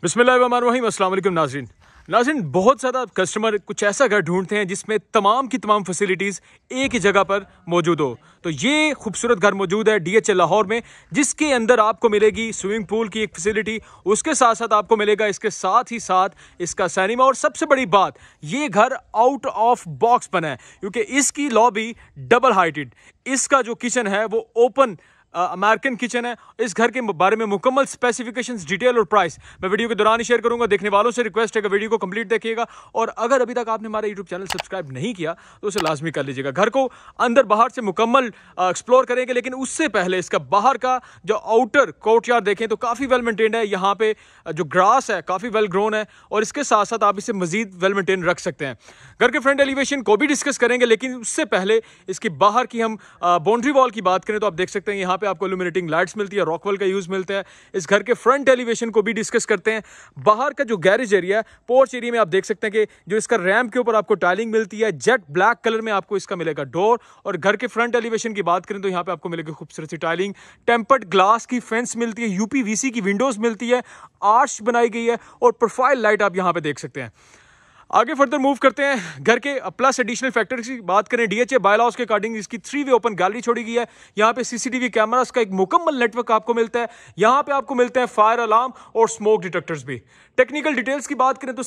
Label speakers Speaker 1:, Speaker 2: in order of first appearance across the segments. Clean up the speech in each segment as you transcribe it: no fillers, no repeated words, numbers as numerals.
Speaker 1: बिस्मिल्लाहिर्रहमानिर्रहीम। अस्सलाम वालेकुम नाज़रीन, बहुत ज़्यादा कस्टमर कुछ ऐसा घर ढूंढते हैं जिसमें तमाम की तमाम फैसिलिटीज़ एक ही जगह पर मौजूद हो। तो ये खूबसूरत घर मौजूद है DHA लाहौर में, जिसके अंदर आपको मिलेगी स्विमिंग पूल की एक फैसिलिटी, उसके साथ साथ आपको मिलेगा इसके साथ ही साथ इसका सिनेमा। और सबसे बड़ी बात, ये घर आउट ऑफ बॉक्स बना है क्योंकि इसकी लॉबी डबल हाइटेड, इसका जो किचन है वो ओपन अमेरिकन किचन है। इस घर के बारे में मुकम्मल स्पेसिफिकेशंस, डिटेल और प्राइस मैं वीडियो के दौरान ही शेयर करूंगा। देखने वालों से रिक्वेस्ट है कि वीडियो को कंप्लीट देखिएगा, और अगर अभी तक आपने हमारा यूट्यूब चैनल सब्सक्राइब नहीं किया तो उसे लाजमी कर लीजिएगा। घर को अंदर बाहर से मुकम्मल एक्सप्लोर करेंगे, लेकिन उससे पहले इसका बाहर का जो आउटर कोर्टयार्ड देखें तो काफ़ी वेल मेंटेन्ड है। यहाँ पे जो ग्रास है काफ़ी वेल ग्रोन है, और इसके साथ साथ आप इसे मजीद वेल मेंटेन रख सकते हैं। घर के फ्रंट एलिवेशन को भी डिस्कस करेंगे, लेकिन उससे पहले इसकी बाहर की हम बाउंड्री वॉल की बात करें तो आप देख सकते हैं यहाँ पे आपको इल्यूमिनेटिंग लाइट्स मिलती है, रॉकवेल का यूज मिलता है। इस घर के फ्रंट एलिवेशन को भी डिस्कस करते हैं। बाहर का जो गैरेज एरिया है, पोर्च एरिया में आप देख सकते हैं कि जो इसका रैंप के ऊपर आपको टाइलिंग मिलती है, जेट ब्लैक कलर में आपको इसका मिलेगा डोर। और घर के फ्रंट एलिवेशन की बात करें तो यहाँ पे आपको मिलेगी खूबसूरत सी टाइलिंग, टेम्पर्ड ग्लास की फेंस मिलती है, UPVC की विंडोज मिलती है, आर्च बनाई गई है, और प्रोफाइल लाइट आप यहाँ पे देख सकते हैं। आगे फर्दर मूव करते हैं। घर के प्लस एडिशनल फैक्टर्स की बात करें, DHA बायलॉज के अकॉर्डिंग इसकी 3 वे ओपन गैलरी छोड़ी गई है। यहाँ पे CCTV कैमरास का एक मुकम्मल नेटवर्क आपको मिलता है। यहाँ पे आपको मिलते हैं फायर अलार्म और स्मोक डिटेक्टर्स भी। टेक्निकल डिटेल्स की बात करें तो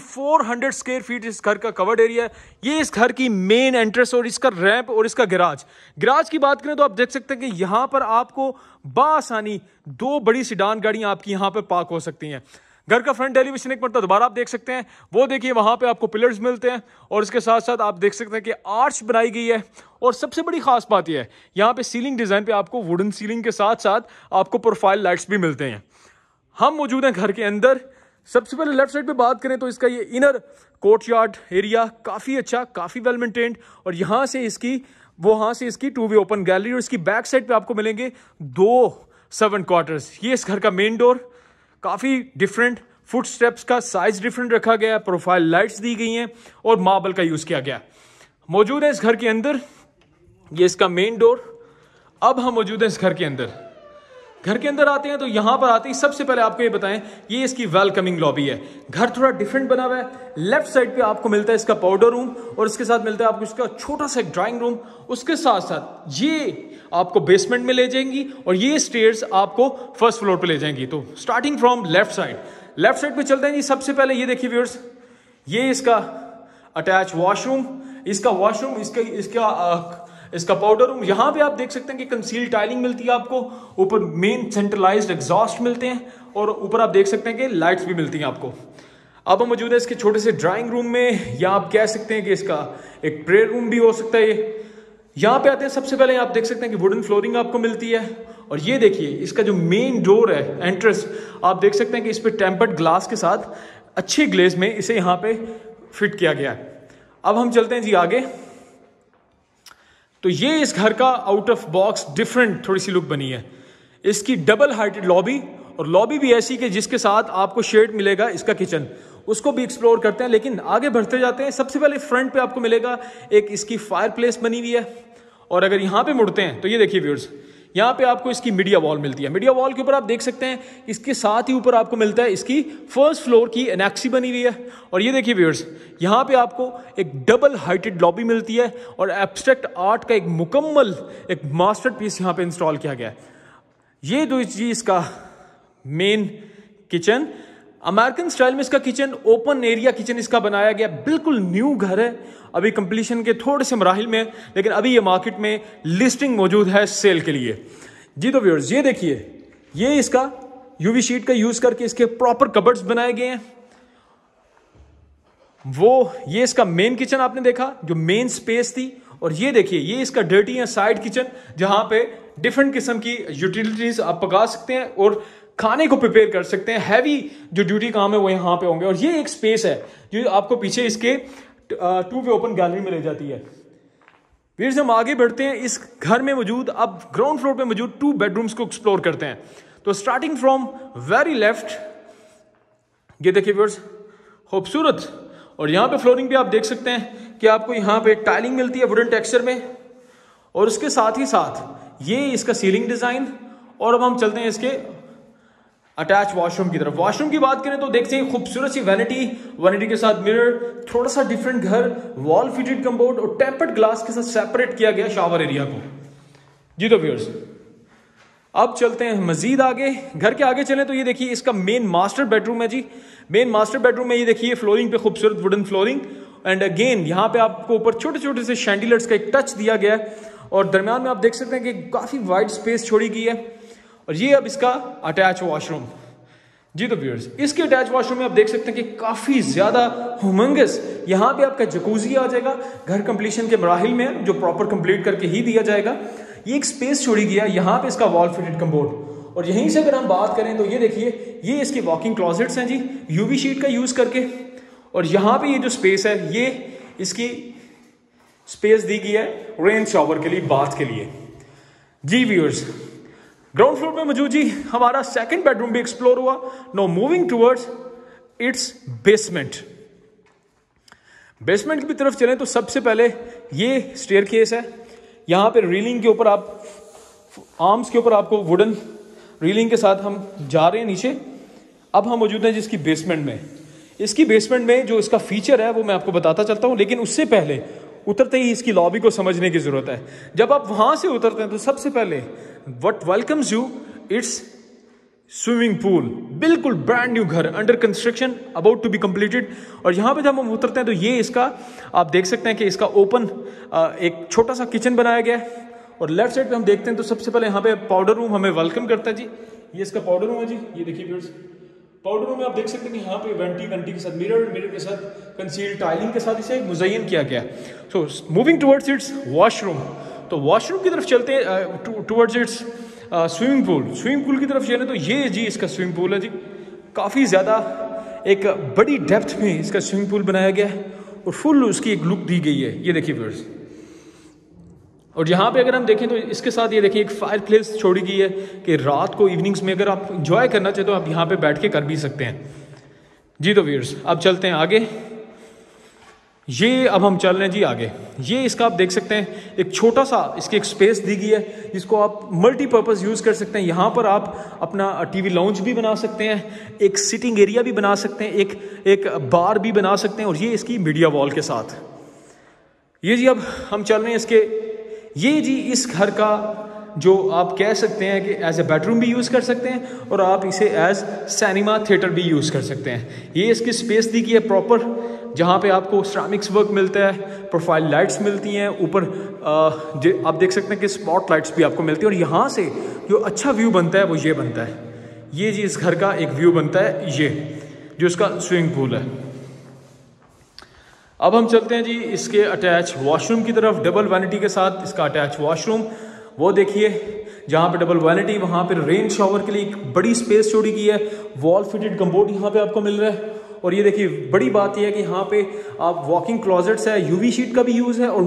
Speaker 1: 7400 स्क्वायर फीट इस घर का कवर्ड एरिया है। ये इस घर की मेन एंट्रेंस और इसका रैंप और इसका गैराज की बात करें तो आप देख सकते हैं कि यहाँ पर आपको बासानी 2 बड़ी सिडान गाड़ियां आपकी यहाँ पर पार्क हो सकती हैं। घर का फ्रंट एलिवेशन एक मरतबा दोबारा आप देख सकते हैं, वो देखिए वहां पे आपको पिलर्स मिलते हैं, और इसके साथ साथ आप देख सकते हैं कि आर्च बनाई गई है। और सबसे बड़ी खास बात यह है, यहाँ पे सीलिंग डिजाइन पे आपको वुडन सीलिंग के साथ साथ आपको प्रोफाइल लाइट्स भी मिलते हैं। हम मौजूद हैं घर के अंदर। सबसे पहले लेफ्ट साइड पे बात करें तो इसका ये इनर कोर्टयार्ड एरिया काफी अच्छा, काफी वेल मेंटेन्ड, और यहां से इसकी 2 वे ओपन गैलरी, और इसकी बैक साइड पे आपको मिलेंगे 2 सर्वेंट क्वार्टर्स। ये इस घर का मेन डोर काफी डिफरेंट, फुट स्टेप्स का साइज डिफरेंट रखा गया है, प्रोफाइल लाइट्स दी गई हैं, और मार्बल का यूज किया गया मौजूद है इस घर के अंदर। ये इसका मेन डोर। अब हम मौजूद हैं इस घर के अंदर। घर के अंदर आते हैं तो यहां पर आते ही सबसे पहले आपको ये बताएं, ये इसकी वेलकमिंग लॉबी है। घर थोड़ा डिफरेंट बना हुआ है। लेफ्ट साइड पे आपको मिलता है इसका पाउडर रूम, और इसके साथ मिलता है आपको इसका छोटा सा एक ड्राइंग रूम। उसके साथ साथ ये आपको बेसमेंट में ले जाएंगी, और ये स्टेयर्स आपको फर्स्ट फ्लोर पे ले जाएंगी। तो स्टार्टिंग फ्रॉम लेफ्ट साइड पे चलते हैं जी। सबसे पहले ये देखिए व्यूअर्स, ये इसका अटैच वॉशरूम, इसका पाउडर रूम। यहां पे आप देख सकते हैं कि कंसील टाइलिंग मिलती है आपको, ऊपर मेन सेंट्रलाइज्ड एग्जॉस्ट मिलते हैं, और ऊपर आप देख सकते हैं कि लाइट्स भी मिलती हैं आपको। अब हम मौजूद है इसके छोटे से ड्राइंग रूम में, या आप कह सकते हैं कि इसका एक प्रेयर रूम भी हो सकता है। यहां पे आते हैं, सबसे पहले आप देख सकते हैं कि वुडन फ्लोरिंग आपको मिलती है, और ये देखिए इसका जो मेन डोर है एंट्रेंस, आप देख सकते हैं कि इस पे टेम्पर्ड ग्लास के साथ अच्छे ग्लेज में इसे यहां पे फिट किया गया है। अब हम चलते हैं जी आगे। तो ये इस घर का आउट ऑफ बॉक्स डिफरेंट थोड़ी सी लुक बनी है। इसकी डबल हाइटेड लॉबी, और लॉबी भी ऐसी कि जिसके साथ आपको शेड मिलेगा इसका किचन, उसको भी एक्सप्लोर करते हैं। लेकिन आगे बढ़ते जाते हैं। सबसे पहले फ्रंट पे आपको मिलेगा एक इसकी फायर प्लेस बनी हुई है, और अगर यहां पे मुड़ते हैं तो ये देखिए व्यूअर्स, यहाँ पे आपको इसकी मीडिया वॉल मिलती है। मीडिया वॉल के ऊपर आप देख सकते हैं, इसके साथ ही ऊपर आपको मिलता है इसकी फर्स्ट फ्लोर की एनेक्सी बनी हुई है। और ये देखिए व्यूअर्स, यहाँ पे आपको एक डबल हाइटेड लॉबी मिलती है, और एब्स्ट्रैक्ट आर्ट का एक मुकम्मल एक मास्टरपीस यहाँ पे इंस्टॉल किया गया है। ये दो चीज का मेन किचन, अमेरिकन स्टाइल में इसका किचन, ओपन एरिया किचन इसका बनाया गया। बिल्कुल न्यू घर है, अभी कंप्लीशन के थोड़े से मराहिल में, लेकिन अभी ये मार्केट में लिस्टिंग मौजूद है सेल के लिए जी। तो व्यूअर्स ये देखिए, ये इसका UV शीट का यूज करके इसके प्रॉपर कबर्ड्स बनाए गए हैं। ये इसका मेन किचन आपने देखा, जो मेन स्पेस थी। और ये देखिए, ये इसका डर्टी या साइड किचन, जहां पे डिफरेंट किस्म की यूटिलिटीज आप पका सकते हैं और खाने को प्रिपेयर कर सकते हैं। हैवी जो ड्यूटी काम है वो यहाँ पे होंगे। और ये एक स्पेस है जो आपको पीछे इसके 2 वे ओपन गैलरी में ले जाती है। फिर से हम आगे बढ़ते हैं। इस घर में मौजूद, अब ग्राउंड फ्लोर पे मौजूद 2 बेडरूम्स को एक्सप्लोर करते हैं। तो स्टार्टिंग फ्रॉम वेरी लेफ्ट, ये देखिए व्यूअर्स, खूबसूरत। और यहाँ पे फ्लोरिंग भी आप देख सकते हैं कि आपको यहाँ पे टाइलिंग मिलती है वुडन टेक्सचर में, और उसके साथ ही साथ ये इसका सीलिंग डिजाइन। और अब हम चलते हैं इसके अटैच वॉशरूम की तरफ। वॉशरूम की बात करें तो देखते हैं खूबसूरत सी वैनिटी, वैनिटी के साथ मिरर, थोड़ा सा डिफरेंट घर, वॉल फिटेड कम्बोर्ड और टेम्पर्ड ग्लास के साथ सेपरेट किया गया शावर एरिया को। जी तो व्यूअर्स, अब चलते हैं मजीद आगे। घर के आगे चलें तो ये देखिए इसका मेन मास्टर बेडरूम है जी। मेन मास्टर बेडरूम में ये देखिए फ्लोरिंग पे खूबसूरत वुडन फ्लोरिंग, एंड अगेन यहाँ पे आपको ऊपर छोटे छोटे से शैंडिलर्स का एक टच दिया गया है, और दरमियान में आप देख सकते हैं कि काफी वाइड स्पेस छोड़ी गई है। और ये अब इसका अटैच वॉशरूम। जी तो व्यूअर्स, इसके अटैच वॉशरूम में आप देख सकते हैं कि काफी ज्यादा ह्यूमंगस यहाँ पे आपका जकूजी आ जाएगा। घर कंप्लीशन के मराहिल में जो प्रॉपर कंप्लीट करके ही दिया जाएगा। ये एक स्पेस छोड़ी गया यहाँ पे इसका वॉल फिटेड कम्बोर्ड। और यहीं से अगर हम बात करें तो ये देखिए ये इसके वॉकिंग क्लॉजेट्स हैं जी, यूवी शीट का यूज करके। और यहाँ पे ये जो स्पेस है ये इसकी स्पेस दी गई है रेन शॉवर के लिए, बाथ के लिए। जी व्यूअर्स, ग्राउंड फ्लोर पे मौजूद जी हमारा सेकंड बेडरूम भी एक्सप्लोर हुआ। No moving towards its basement. Basement की तरफ चलें तो सबसे पहले ये स्टेयरकेस है। यहाँ पे रीलिंग के ऊपर आप आर्म्स के ऊपर आपको वुडन रीलिंग के साथ हम जा रहे हैं नीचे। अब हम मौजूद हैं जिसकी बेसमेंट में। इसकी बेसमेंट में जो इसका फीचर है वो मैं आपको बताता चलता हूँ, लेकिन उससे पहले उतरते ही इसकी लॉबी को समझने की जरूरत है। जब आप वहां से उतरते हैं तो सबसे पहले what welcomes you its swimming pool. बिल्कुल ब्रांड न्यू घर, under construction, about to be completed. और यहाँ पे जब हम उतरते हैं तो ये इसका आप देख सकते हैं कि इसका ओपन एक छोटा सा किचन बनाया गया है। और लेफ्ट साइड पे हम देखते हैं तो सबसे पहले यहाँ पे पाउडर रूम हमें वेलकम करता है जी। ये इसका पाउडर रूम है जी। ये देखिए व्यूअर्स, पाउडर रूम में आप देख सकते हैं कि यहाँ पे वेंटी के साथ मिरर के साथ कंसील्ड टाइलिंग के साथ इसे मुज़य्यन किया गया। So moving towards its washroom. तो वॉशरूम की तरफ चलते हैं towards its swimming pool. Swimming pool की तरफ चलें तो ये जी इसका स्विमिंग पूल है जी। काफ़ी ज़्यादा एक बड़ी डेप्थ में इसका स्विमिंग पूल बनाया गया है और फुल उसकी एक लुक दी गई है। ये देखिए व्यूअर्स, और यहाँ पे अगर हम देखें तो इसके साथ ये देखिए एक फायर प्लेस छोड़ी गई है कि रात को इवनिंग्स में अगर आप इंजॉय करना चाहते हो आप यहाँ पे बैठ के कर भी सकते हैं। जी तो व्यूअर्स, अब चलते हैं आगे। ये अब हम चल रहे हैं जी आगे। ये इसका आप देख सकते हैं एक छोटा सा इसकी एक स्पेस दी गई है जिसको आप मल्टीपर्पज़ यूज़ कर सकते हैं। यहाँ पर आप अपना टीवी लाउंज भी बना सकते हैं, एक सिटिंग एरिया भी बना सकते हैं, एक बार भी बना सकते हैं। और ये इसकी मीडिया वॉल के साथ। ये जी अब हम चल रहे हैं इसके, ये जी इस घर का जो आप कह सकते हैं कि एज ए बेडरूम भी यूज़ कर सकते हैं और आप इसे एज सिनेमा थिएटर भी यूज़ कर सकते हैं। ये इसकी स्पेस दी गई है प्रॉपर, जहाँ पे आपको सिरेमिक्स वर्क मिलता है, प्रोफाइल लाइट्स मिलती हैं ऊपर, आप देख सकते हैं कि स्पॉट लाइट्स भी आपको मिलती है। और यहाँ से जो अच्छा व्यू बनता है वो ये बनता है। ये जी इस घर का एक व्यू बनता है, ये जो इसका स्विमिंग पूल है। अब हम चलते हैं जी इसके अटैच वॉशरूम की तरफ। डबल वैनिटी के साथ इसका अटैच वॉशरूम, वो देखिए जहाँ पे डबल वैनिटी, वहाँ पे रेन शॉवर के लिए एक बड़ी स्पेस छोड़ी गई है। वॉल फिटेड कम्बोर्ड यहाँ पे आपको मिल रहा है। और ये देखिए बड़ी बात यह है कि यहाँ पे आप वॉकिंग क्लॉजेट्स है, यूवी शीट का भी यूज़ है और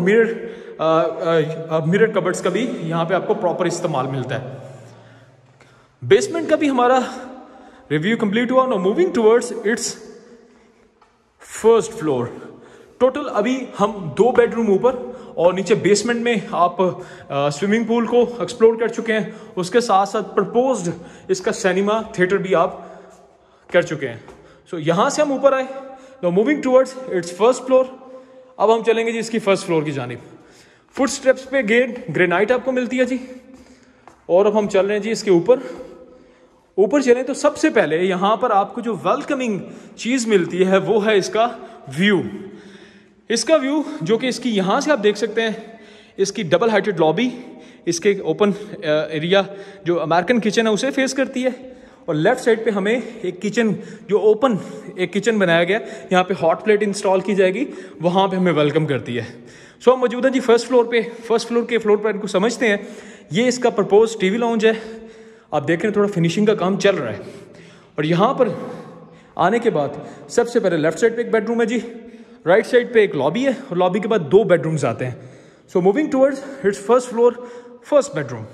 Speaker 1: मिरर कबर्ड्स का भी यहाँ पे आपको प्रॉपर इस्तेमाल मिलता है। बेसमेंट का भी हमारा रिव्यू कंप्लीट हुआ। No moving towards its first floor. Total अभी हम 2 बेडरूम ऊपर और नीचे बेसमेंट में आप स्विमिंग पूल को एक्सप्लोर कर चुके हैं। उसके साथ साथ प्रपोज्ड इसका सिनेमा थिएटर भी आप कर चुके हैं। सो यहाँ से हम ऊपर आए। No moving towards its first floor. अब हम चलेंगे जी इसकी फर्स्ट फ्लोर की जानिब। फुट स्टेप्स पे गेट ग्रेनाइट आपको मिलती है जी। और अब हम चल रहे हैं जी इसके ऊपर चलें तो सबसे पहले यहाँ पर आपको जो वेलकमिंग चीज़ मिलती है वो है इसका व्यू। इसका व्यू जो कि इसकी यहाँ से आप देख सकते हैं, इसकी डबल हाइटेड लॉबी, इसके ओपन एरिया जो अमेरिकन किचन है उसे फेस करती है। और लेफ्ट साइड पे हमें एक किचन जो ओपन एक किचन बनाया गया, यहाँ पे हॉट प्लेट इंस्टॉल की जाएगी, वहाँ पे हमें वेलकम करती है। सो हम मौजूद हैं जी फर्स्ट फ्लोर पे। फर्स्ट फ्लोर के फ्लोर पर इनको समझते हैं। ये इसका प्रपोज टीवी लाउंज है। आप देख रहे हैं थोड़ा फिनिशिंग का काम चल रहा है। और यहाँ पर आने के बाद सबसे पहले लेफ्ट साइड पे एक बेडरूम है जी, राइट साइड पे एक लॉबी है और लॉबी के बाद 2 बेडरूम्स आते हैं। So moving towards its first floor, first bedroom.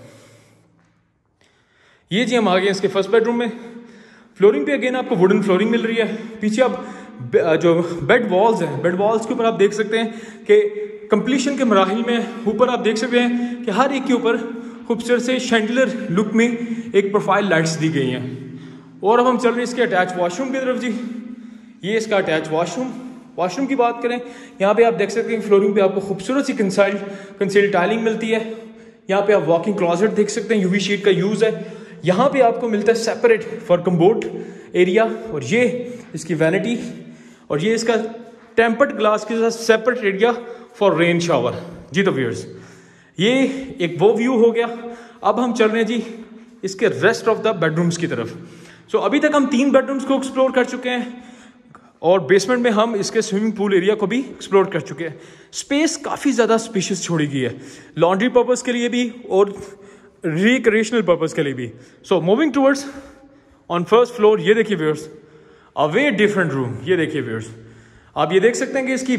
Speaker 1: ये जी हम आ गए इसके फर्स्ट बेडरूम में। फ्लोरिंग पे अगेन आपको वुडन फ्लोरिंग मिल रही है। पीछे आप जो बेड वॉल्स हैं, बेड वॉल्स के ऊपर आप देख सकते हैं कि कंप्लीशन के मराहिल में ऊपर आप देख सकते हैं कि हर एक के ऊपर खूबसूरत से शैंडलर लुक में एक प्रोफाइल लाइट्स दी गई हैं। और अब हम चल रहे हैं इसके अटैच वॉशरूम की तरफ जी। ये इसका अटैच वॉशरूम की बात करें, यहाँ पे आप देख सकते हैं फ्लोरिंग पे आपको खूबसूरत सी कंसील्ड टाइलिंग मिलती है। यहाँ पे आप वॉकिंग क्लॉजेट देख सकते हैं, यूवी शीट का यूज़ है। यहाँ पे आपको मिलता है सेपरेट फॉर कम्बोर्ड एरिया, और ये इसकी वैनिटी, और ये इसका टेम्पर्ड ग्लास के साथ separate area for rain shower जी। तो व्यूअर्स, ये एक वो व्यू हो गया। अब हम चल रहे हैं जी इसके रेस्ट ऑफ द बेडरूम्स की तरफ। सो अभी तक हम 3 बेडरूम्स को एक्सप्लोर कर चुके हैं, और बेसमेंट में हम इसके स्विमिंग पूल एरिया को भी एक्सप्लोर कर चुके हैं। स्पेस काफ़ी ज़्यादा स्पेशियस छोड़ी गई है, लॉन्ड्री पर्पज़ के लिए भी और रिक्रिएशनल पर्पज़ के लिए भी। So moving towards on first floor, ये देखिए viewers, a way different room. ये देखिए व्यूअर्स, आप ये देख सकते हैं कि इसकी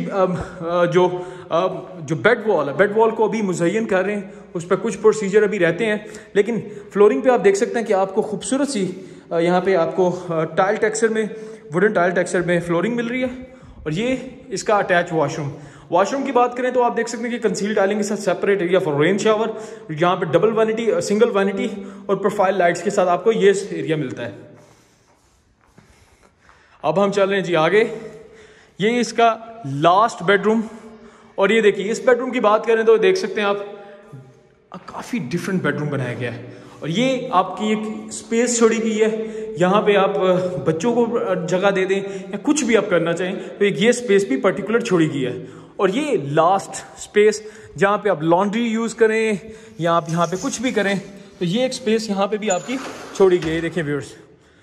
Speaker 1: जो बेड वॉल को अभी मुज़य्यन कर रहे हैं, उस पर कुछ प्रोसीजर अभी रहते हैं, लेकिन फ्लोरिंग पे आप देख सकते हैं कि आपको खूबसूरत सी यहाँ पे आपको टाइल टेक्सचर में, वुडन टाइल टेक्सचर में फ्लोरिंग मिल रही है। और ये इसका अटैच वॉशरूम की बात करें तो आप देख सकते हैं कि कंसील टाइलिंग के साथ separate area for rain shower, यहाँ पे डबल वैनिटी, सिंगल वैनिटी और प्रोफाइल लाइट्स के साथ आपको ये एरिया मिलता है। अब हम चल रहे हैं जी आगे। ये इसका लास्ट बेडरूम, और ये देखिए इस बेडरूम की बात करें तो देख सकते हैं आप काफ़ी डिफरेंट बेडरूम बनाया गया है, और ये आपकी एक स्पेस छोड़ी गई है। यहाँ पे आप बच्चों को जगह दे दें या कुछ भी आप करना चाहें तो एक ये स्पेस भी पर्टिकुलर छोड़ी गई है। और ये लास्ट स्पेस जहाँ पे आप लॉन्ड्री यूज़ करें या आप यहाँ पे कुछ भी करें, तो ये एक स्पेस यहाँ पे भी आपकी छोड़ी गई है। देखिए व्यूअर्स,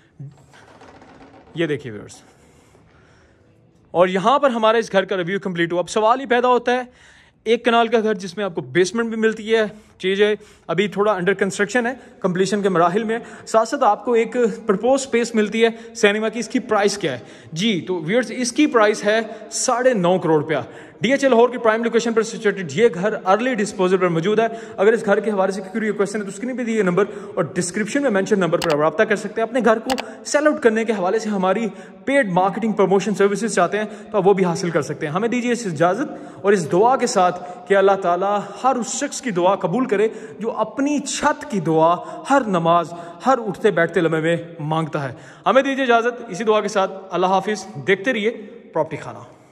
Speaker 1: ये देखिए व्यूअर्स, और यहाँ पर हमारा इस घर का रिव्यू कंप्लीट हुआ। अब सवाल ही पैदा होता है, एक कनाल का घर जिसमें आपको बेसमेंट भी मिलती है, चीज़ है अभी थोड़ा अंडर कंस्ट्रक्शन है, कंप्लीशन के मराहिल में, साथ साथ आपको एक प्रपोज स्पेस मिलती है सिनेमा की। इसकी प्राइस क्या है जी? तो व्यूअर्स, इसकी प्राइस है 9.5 करोड़ रुपया। DHL लाहौर की प्राइम लोकेशन पर सिचुएटेड ये घर अर्ली डिस्पोजल पर मौजूद है। अगर इस घर के हवाले से कोई क्वेश्चन है तो स्क्रीन पे दिए नंबर और डिस्क्रिप्शन में मेंशन नंबर पर रब्ता कर सकते हैं। अपने घर को सेल आउट करने के हवाले से हमारी पेड मार्केटिंग प्रमोशन सर्विसेज चाहते हैं तो आप वो भी हासिल कर सकते हैं। हमें दीजिए इस इजाज़त और इस दुआ के साथ कि अल्लाह ताला हर उस शख्स की दुआ कबूल करे जो अपनी छत की दुआ हर नमाज, हर उठते बैठते लम्हे में मांगता है। हमें दीजिए इजाज़त इसी दुआ के साथ। अल्लाह हाफिज़। देखते रहिए प्रॉपर्टी खाना।